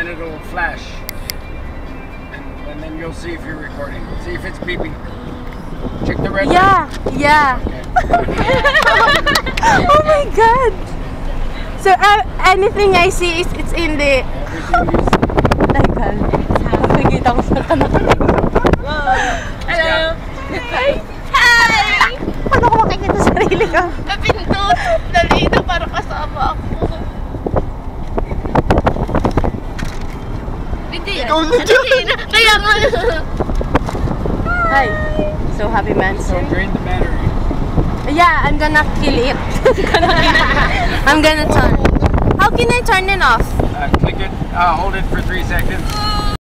then it'll flash. And then you'll see if you're recording. See if it's beeping. Check the red light. Yeah. Okay. Oh my god. So anything I see is it's in the. Everything is. Nakikita ko sa tanong. Hello. Hi. Paano ko makikita sa sarili ko? Napindot. Nalito para kasama ako. Hindi yan. Kaya nga. Hi. So happy man. So drain the battery. Yeah, I'm gonna kill it. I'm gonna turn. How can I turn it off? Click it. Hold it for 3 seconds.